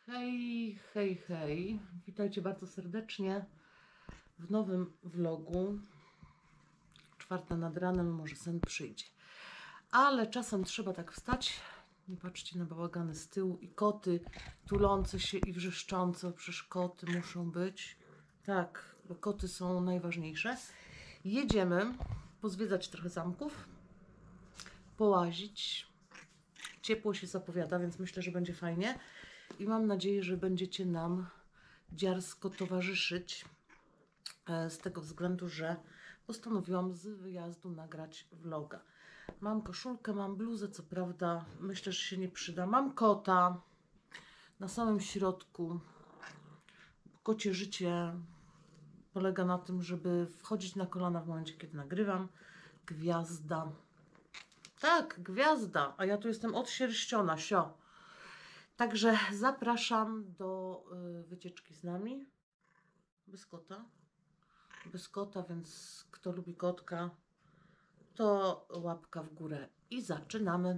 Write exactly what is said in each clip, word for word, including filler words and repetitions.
Hej, hej, hej. Witajcie bardzo serdecznie w nowym vlogu. Czwarta nad ranem, może sen przyjdzie. Ale czasem trzeba tak wstać. Nie patrzcie na bałagany z tyłu i koty tulące się i wrzeszczące. Przecież koty muszą być. Tak, bo koty są najważniejsze. Jedziemy pozwiedzać trochę zamków, połazić. Ciepło się zapowiada, więc myślę, że będzie fajnie. I mam nadzieję, że będziecie nam dziarsko towarzyszyć, z tego względu, że postanowiłam z wyjazdu nagrać vloga. Mam koszulkę, mam bluzę, co prawda myślę, że się nie przyda. Mam kota na samym środku. Kocie życie polega na tym, żeby wchodzić na kolana w momencie, kiedy nagrywam. Gwiazda. Tak, gwiazda, a ja tu jestem odsierściona, sio. Także zapraszam do y, wycieczki z nami. Bez kota. Bez kota, więc kto lubi kotka, to łapka w górę. I zaczynamy.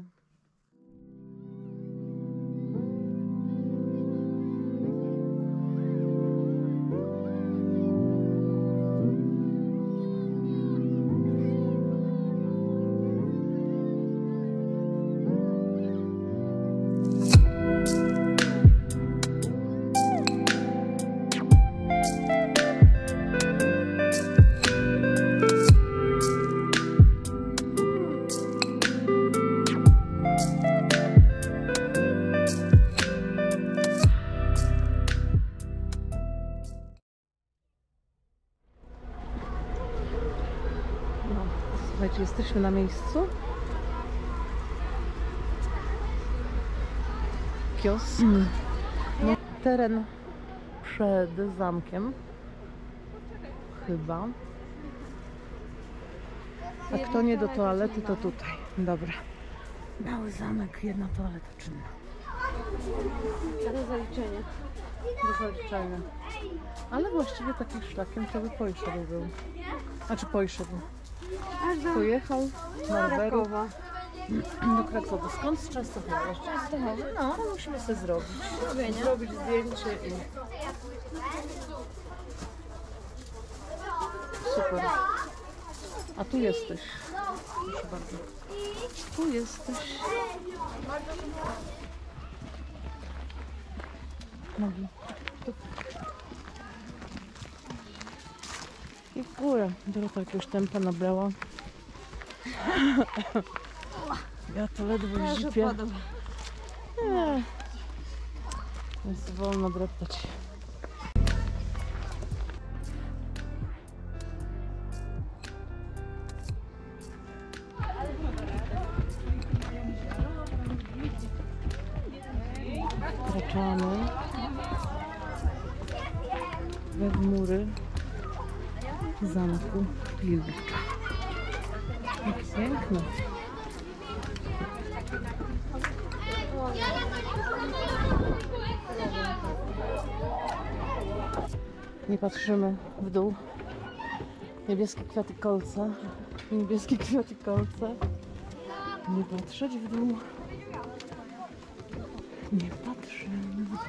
Słuchajcie, jesteśmy na miejscu. Kiosk. No, teren przed zamkiem. Chyba. A kto nie do toalety, to tutaj. Dobra. Mały zamek, jedna toaleta czynna. Do zaliczenia. Do zaliczenia. Ale właściwie takim szlakiem to by pojszedł był. Znaczy pojszedł. Pojechał na roweru do Krakowa. Skąd z Częstochowy? Z Częstochowy? No, ale musimy sobie zrobić. Zrobienie. Zrobić zdjęcie i... Super. A tu jesteś. Proszę bardzo. Tu jesteś. Nogi. Tu. I w górę. Dorota jakiegoś tempa nabrała. Ja to ledwo zipię. Nie. Jest wolno dreptać. Wkraczamy we mury zamku Pilcza. Jak piękne. Nie patrzymy w dół. Niebieskie kwiaty kolce. Niebieskie kwiaty kolce. Nie patrzeć w dół. Nie patrzymy w dół.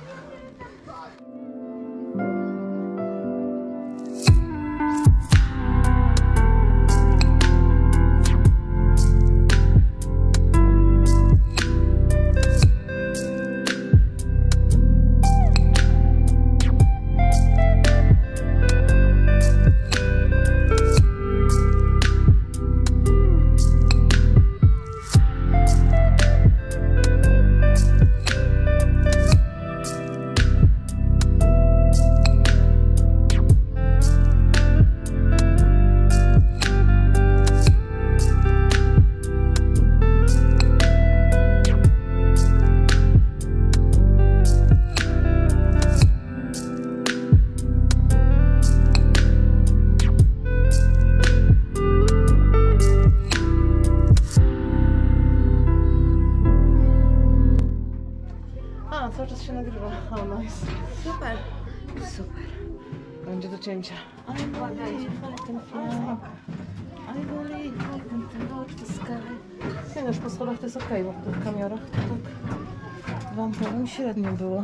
Cały czas się nagrywa. O, nice. Super. Super. Będzie do cięcia. I believe I can fly. I believe I can touch the sky. Nie no, już po schodach to jest okej, okay, bo w kamerach to tak wam powiem średnio było.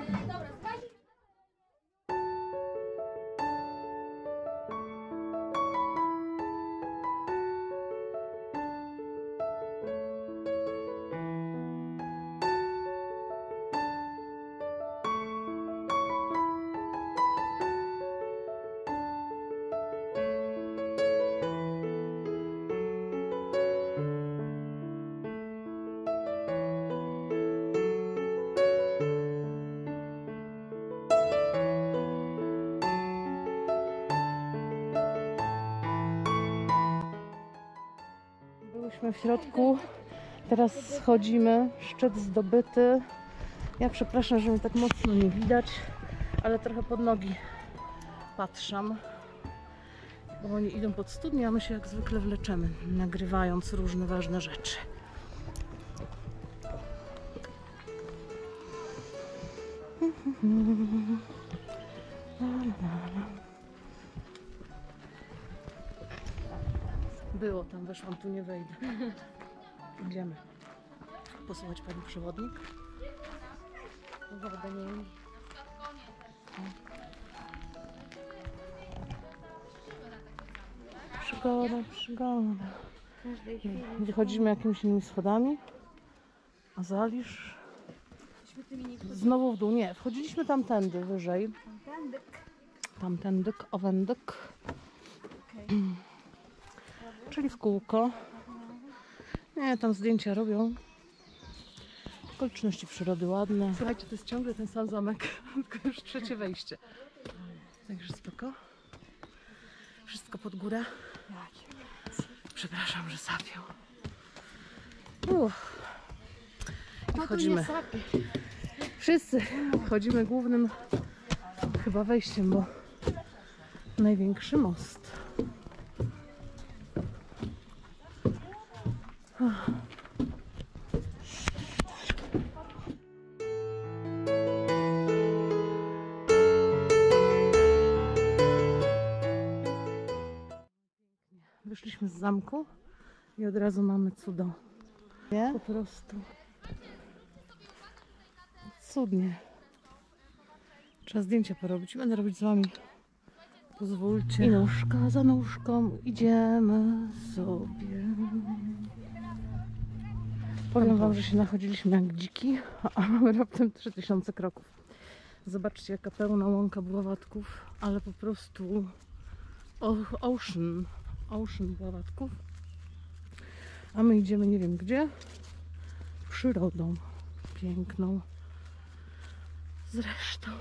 Byliśmy w środku, teraz schodzimy, szczyt zdobyty. Ja przepraszam, że mnie tak mocno nie widać, ale trochę pod nogi patrzę, bo oni idą pod studnię, a my się jak zwykle wleczemy, nagrywając różne ważne rzeczy. Było tam, weszłam, tu nie wejdę. Idziemy. Posłuchać pani przewodnik. Woda nie. Przygoda, przygoda. Wychodzimy jakimiś innymi schodami. A Zalisz. Znowu w dół. Nie, wchodziliśmy tamtędy wyżej. Tamtędyk. Tamtędyk, owędyk. Czyli w kółko. Nie, tam zdjęcia robią. Okoliczności przyrody ładne. Słuchajcie, to jest ciągle ten sam zamek, tylko już trzecie wejście. Także spoko. Wszystko pod górę. Przepraszam, że sapię. Uff. I wchodzimy. Wszyscy wchodzimy głównym chyba wejściem, bo największy most. Wyszliśmy z zamku i od razu mamy cudo. Nie? Po prostu. Cudnie. Trzeba zdjęcia porobić. Będę robić z wami. Pozwólcie. I nóżka za nóżką idziemy sobie. Powiem wam, że się nachodziliśmy jak dziki, a mamy raptem trzy tysiące kroków. Zobaczcie, jaka pełna łąka bławatków, ale po prostu ocean, ocean bławatków. A my idziemy nie wiem gdzie, przyrodą piękną. Zresztą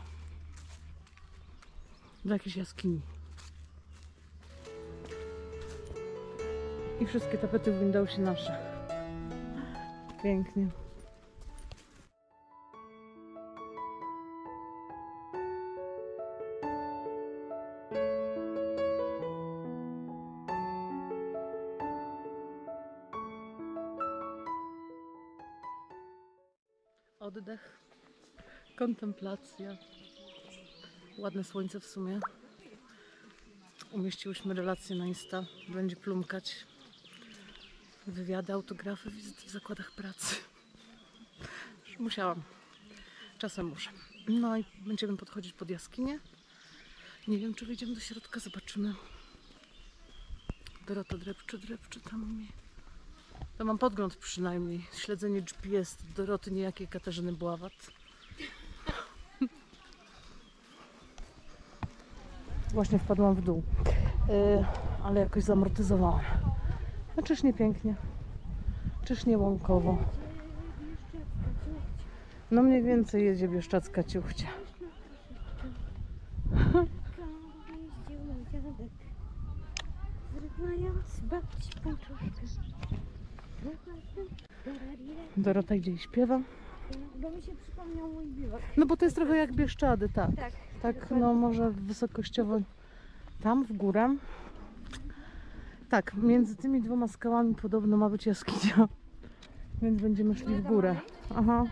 do jakiejś jaskini. I wszystkie tapety w Windowsie nasze. Pięknie. Oddech, kontemplacja. Ładne słońce w sumie. Umieściłyśmy relacje na Insta. Będzie plumkać. Wywiady, autografy, wizyty w zakładach pracy. Musiałam. Czasem muszę. No i będziemy podchodzić pod jaskinię. Nie wiem, czy wyjdziemy do środka. Zobaczymy. Dorota drepczy, drepczy tam mi. To mam podgląd przynajmniej. Śledzenie G P S Doroty niejakiej Katarzyny Bławat. Właśnie wpadłam w dół. Yy, ale jakoś zamortyzowałam. No czyż nie pięknie? Czyż nie łąkowo? No mniej więcej jedzie Bieszczadzka Ciuchcia. Dorota idzie i śpiewa. Bo mi się przypomniał mój biwak. No bo to jest trochę jak Bieszczady, tak. Tak. Tak, no może wysokościowo tam w górę. Tak, między tymi dwoma skałami podobno ma być jaskinia. Więc będziemy szli w górę. Aha.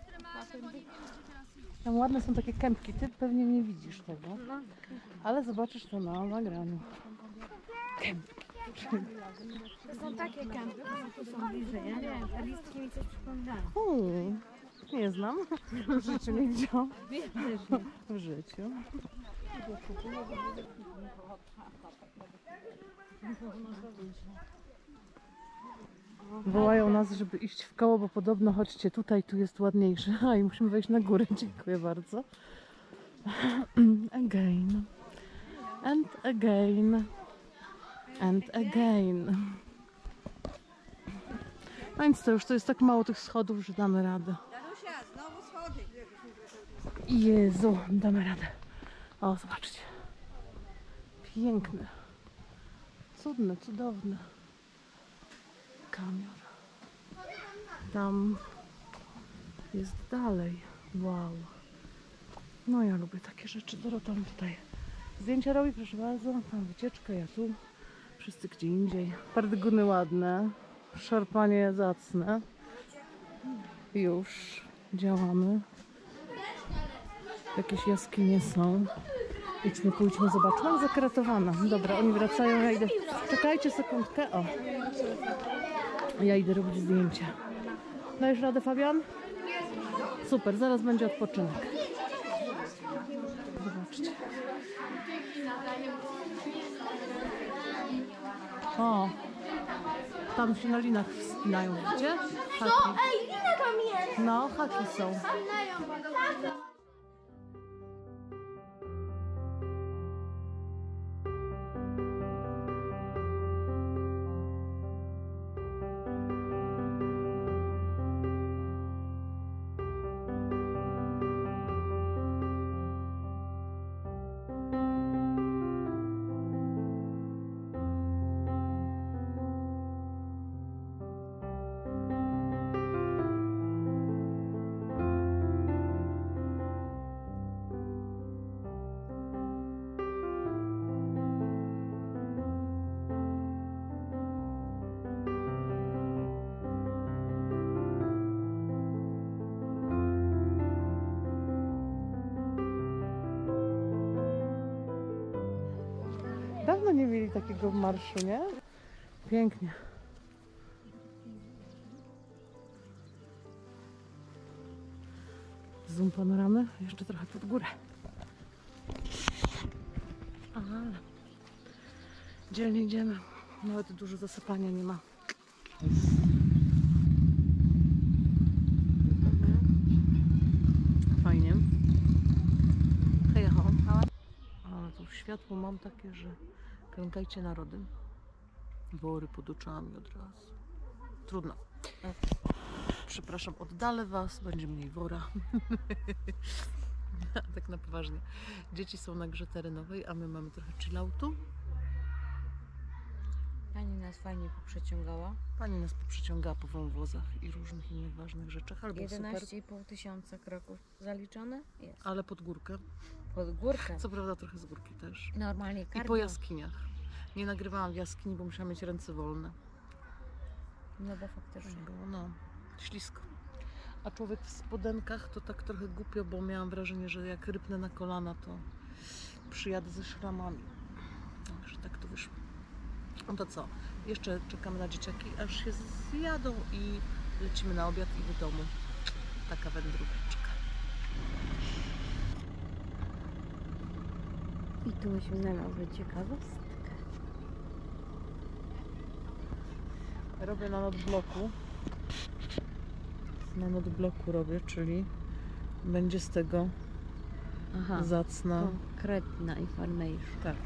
Tam ładne są takie kępki. Ty pewnie nie widzisz tego. Ale zobaczysz to na nagraniu. Kępki. To są takie kępy, tu są bliżej. Ja nie wiem, te listki mi coś przypominają. Hmm. Nie znam. W życiu nie widziałam. W życiu. Wołają nas, żeby iść w koło, bo podobno chodźcie tutaj, tu jest ładniejsze. A i musimy wejść na górę. Dziękuję bardzo. Again. And again. And again. No więc to już to jest tak mało tych schodów, że damy radę. Danusia, znowu schody. Jezu, damy radę. O, zobaczcie. Piękne. Cudne, cudowne. Kamior. Tam jest dalej. Wow. No ja lubię takie rzeczy. Dorota mi tutaj zdjęcia robi, proszę bardzo. Tam wycieczka, ja tu. Wszyscy gdzie indziej. Pardyguny ładne. Szarpanie zacne. Już działamy. Jakieś jaskinie są. Idźmy, pójdźmy, zobaczmy. Ale zakratowana. Dobra, oni wracają, ja idę. Czekajcie sekundkę. O. Ja idę robić zdjęcia. Dajesz radę, Fabian? Super, zaraz będzie odpoczynek. Zobaczcie. O. Tam się na linach wspinają, widzicie? Haki. Ej, lina tam jest! No, haki są. Dawno nie mieli takiego marszu, nie? Pięknie. Zoom panoramy. Jeszcze trochę pod górę. Ale dzielnie idziemy. Nawet dużo zasypania nie ma. Fajnie. Hej, ho. Ale tu światło mam takie, że klękajcie narody. Wory pod oczami od razu. Trudno. Przepraszam, oddalę was, będzie mniej wora. Tak na poważnie. Dzieci są na grze terenowej, a my mamy trochę chilloutu. Pani nas fajnie poprzeciągała. Pani nas poprzeciągała po wąwozach i różnych innych ważnych rzeczach. Albo jedenaście i pół tysiąca kroków zaliczone? Jest. ale pod górkę. Pod górkę. Co prawda trochę z górki też. Normalnie I po kardio. jaskiniach. Nie nagrywałam w jaskini, bo musiałam mieć ręce wolne. No bo faktycznie. Było, no, ślisko. A człowiek w spodenkach to tak trochę głupio, bo miałam wrażenie, że jak rypnę na kolana, to przyjadę ze szramami. Także tak to wyszło. No to co? Jeszcze czekamy na dzieciaki, aż się zjadą i lecimy na obiad i do domu. Taka wędróweczka. I tu myśmy znalazły ciekawostkę. Robię na notebloku. Na notebloku robię, czyli będzie z tego Aha. zacna. Konkretna information. Tak.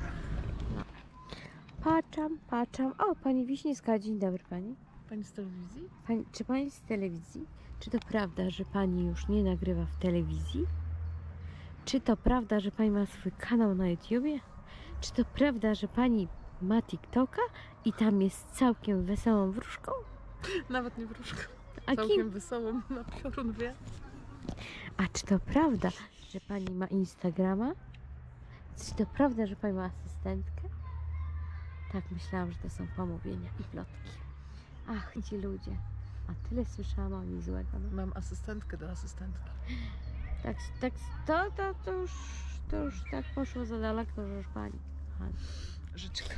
Patrzam, patrzam. O, pani Wiśniewska, dzień dobry pani. Pani z telewizji? pani. Czy pani z telewizji? Czy to prawda, że pani już nie nagrywa w telewizji? Czy to prawda, że pani ma swój kanał na YouTubie? Czy to prawda, że pani ma TikToka i tam jest całkiem wesołą wróżką? Nawet nie wróżką. A Całkiem kim? wesołą, na piorun wie. A czy to prawda, że pani ma Instagrama? Czy to prawda, że pani ma asystentkę? Tak, myślałam, że to są pomówienia i plotki. Ach, ci ludzie. A tyle słyszałam o nich złego. No. Mam asystentkę do asystentki. Tak, tak, to, to, to, już, to już tak poszło za daleko, że już pani. kochana. Żyćko.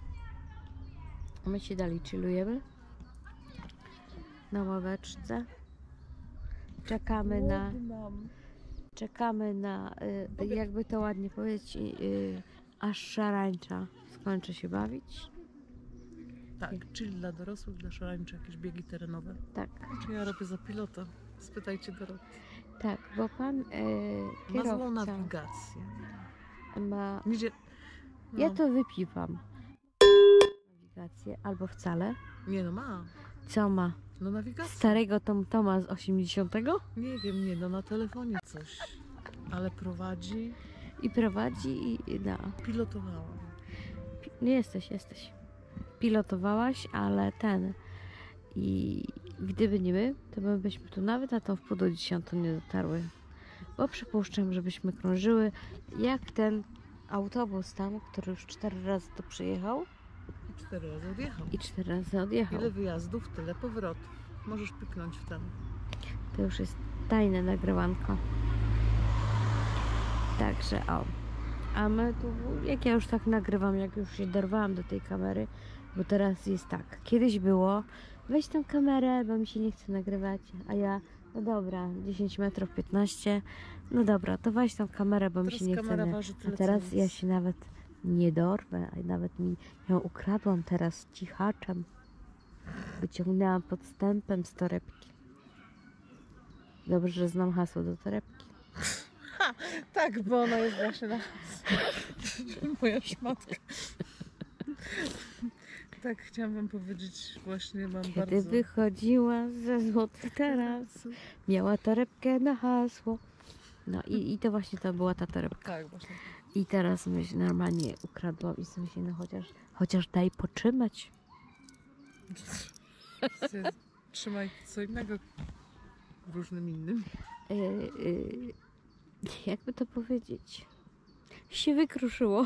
My się dalej chillujemy na ławeczce czekamy na, Mam. czekamy na, y, jakby to ładnie powiedzieć, y, aż szarańcza skończy się bawić. Tak, chill dla dorosłych, dla szarańczy, jakieś biegi terenowe. Tak, Czy ja robię za pilota? Spytajcie Doroty. tak, bo pan y, Ma złą kierowca nawigację. ma, Idzie... No. ja to wypiwam. Nawigację, albo wcale. Nie no, ma. Co ma? No nawigację. Starego Tom Toma z osiemdziesiątego? Nie wiem, nie no, na telefonie coś. Ale prowadzi. I prowadzi i, i no. Pilotowałam. Pi- Nie jesteś, jesteś. Pilotowałaś, ale ten. I gdyby nie my, to my byśmy tu nawet na tą wpół do dziesiątą nie dotarły. Bo przypuszczam, żebyśmy krążyły jak ten autobus tam, który już cztery razy tu przyjechał I cztery razy odjechał. i cztery razy odjechał. Ile wyjazdów, tyle powrotów. Możesz pyknąć w ten. To już jest tajne nagrywanko. Także o. A my tu, jak ja już tak nagrywam, jak już się dorwałam do tej kamery, bo teraz jest tak. Kiedyś było, weź tą kamerę, bo mi się nie chce nagrywać, a ja, no dobra, dziesięć metrów, piętnaście, no dobra, to weź tą kamerę, bo mi Teraz się nie chce. kamera na- waży A tyle, co teraz nic. ja się nawet nie dorwę, a nawet mi ją ukradłam teraz cichaczem. Wyciągnęłam podstępem z torebki. Dobrze, że znam hasło do torebki. Tak, bo ona jest właśnie na moja szmatka. Tak, chciałam wam powiedzieć, właśnie mam Kiedy bardzo... wychodziła ze złotych taras, miała torebkę na hasło. No i, i to właśnie to była ta torebka. Tak, właśnie. I teraz myśl normalnie ukradłam i sobie myślę, no chociaż, chociaż daj potrzymać. Trzymaj co innego w różnym innym. Yy, yy, jakby to powiedzieć? Się wykruszyło.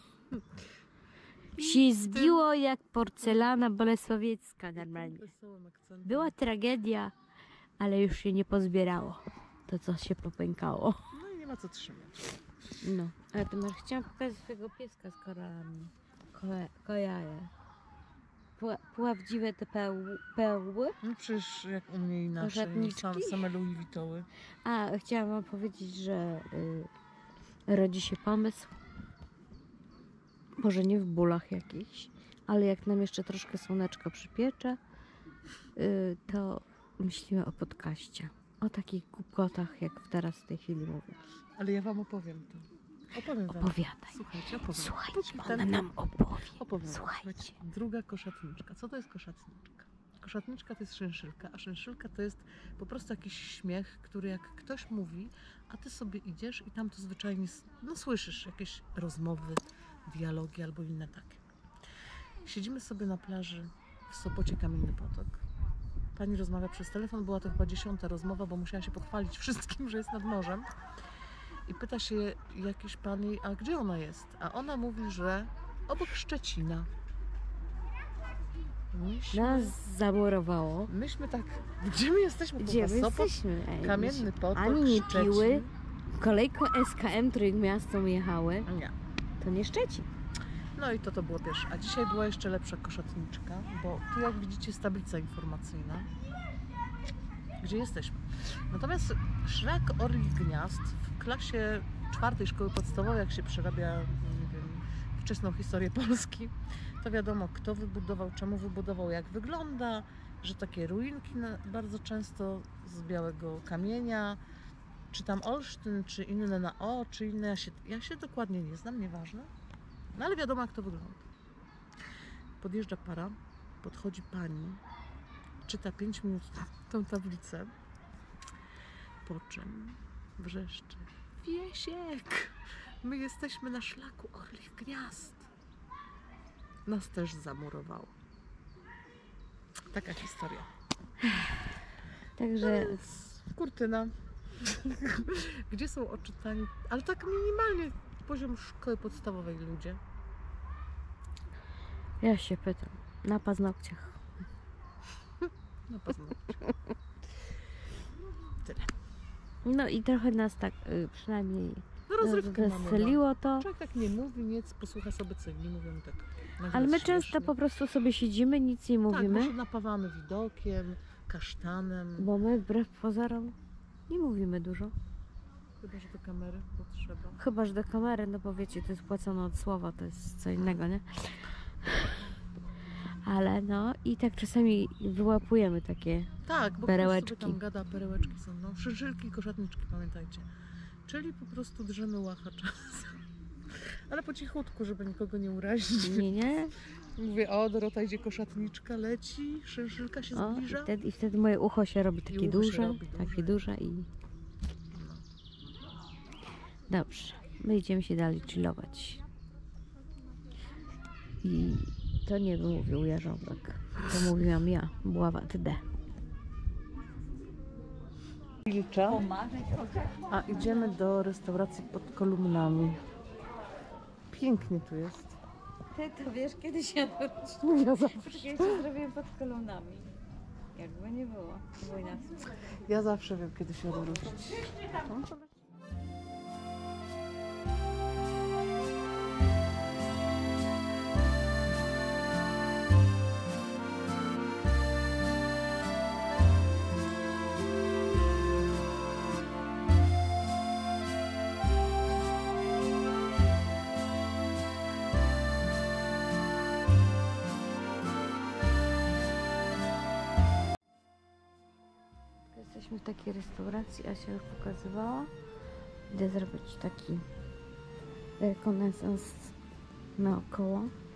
Się zbiło jak porcelana bolesławiecka normalnie. Wesołym akcentem. Była tragedia, ale już się nie pozbierało. To, co się popękało. No i nie ma co trzymać. No, ale ty masz, chciałam pokazać swojego pieska z koralami. Ko kojaje. Pła Prawdziwe te peł- perły. No przecież jak u mnie inaczej. Korzatniczki? Sam, same Louis Vuittoły. A, chciałam wam powiedzieć, że y, rodzi się pomysł. Może nie w bólach jakichś, ale jak nam jeszcze troszkę słoneczko przypiecze, y, to myślimy o podcaście. O takich głupotach, jak teraz w tej chwili mówię. Ale ja wam opowiem to. Opowiem wam. Opowiadaj. Słuchajcie, opowiem. Słuchajcie, Ten- ona nam opowie. Opowiem wam. Słuchajcie. Słuchajcie. Druga koszatniczka. Co to jest koszatniczka? Koszatniczka to jest szynszylka, a szynszylka to jest po prostu jakiś śmiech, który jak ktoś mówi, a ty sobie idziesz i tam to zwyczajnie s- no, słyszysz jakieś rozmowy, dialogi albo inne takie. Siedzimy sobie na plaży w Sopocie Kamienny Potok. Pani rozmawia przez telefon, była to chyba dziesiąta rozmowa, bo musiała się pochwalić wszystkim, że jest nad morzem. I pyta się jakiś pan jej, a gdzie ona jest? A ona mówi, że obok Szczecina. Myśmy, Nas zamurowało. myśmy tak, gdzie my jesteśmy? Gdzie my Kurwa, Sopot, jesteśmy? Ej, Kamienny myśmy Potok, ani nie Szczecin. piły, kolejką S K M Trójmiasto jechały. Nie. To nie Szczecin. No i to to było pierwsze. A dzisiaj była jeszcze lepsza koszatniczka, bo tu jak widzicie jest tablica informacyjna, gdzie jesteśmy. Natomiast szlak Orlich Gniazd w klasie czwartej szkoły podstawowej, jak się przerabia, nie wiem, wczesną historię Polski, to wiadomo kto wybudował, czemu wybudował, jak wygląda, że takie ruinki na, bardzo często z białego kamienia, czy tam Olsztyn, czy inne na O, czy inne, ja się, ja się dokładnie nie znam, nieważne. No ale wiadomo jak to wygląda. Podjeżdża para, podchodzi pani, czyta pięć minut tą tablicę, po czym wrzeszczy: Wiesiek, my jesteśmy na szlaku Orlich Gniazd. Nas też zamurowało. Taka historia. Także Kurtyna. Gdzie są odczytani, ale tak minimalnie poziom szkoły podstawowej ludzie. ja się pytam. Na paznokciach. Na paznokcie. Tyle. No i trochę nas tak y, przynajmniej No rozrywkę mamy. weseliło to. Człowiek tak nie mówi nic, posłucha sobie co inni mówią i tak. nagle Ale my jest często śmiesznie. po prostu sobie siedzimy, nic nie Tak, mówimy. bo się napawamy widokiem, kasztanem. Bo my wbrew pozorom Nie mówimy dużo. Chyba, że do kamery potrzeba. Chyba, że do kamery, no bo wiecie, to jest płacone od słowa, to jest co innego, nie? Ale no i tak czasami wyłapujemy takie Tak, bo perełeczki. ktoś sobie tam gada, perełeczki są. No, szyszylki i koszatniczki, pamiętajcie. Czyli po prostu drzemy łacha czasem. Ale po cichutku, żeby nikogo nie urazić. Nie, nie? Mówię, o, Dorota idzie koszatniczka, leci, szyszylka się O, i zbliża. wtedy, i wtedy moje ucho się robi takie ucho się duże, robi duże. takie duże i... Dobrze, my idziemy się dalej chillować. I to nie mówił Jarząbek, to mówiłam ja, Bławat D. Wilcza. A idziemy do restauracji pod kolumnami. Pięknie tu jest. Ty to wiesz, kiedy się odwrócić? Ja zawsze, Ja się zrobię pod kolumnami. Jakby nie było, było inaczej. ja zawsze wiem, kiedy się odwrócić. Jesteśmy w takiej restauracji, Asia już pokazywała. Idę zrobić taki rekonesans naokoło.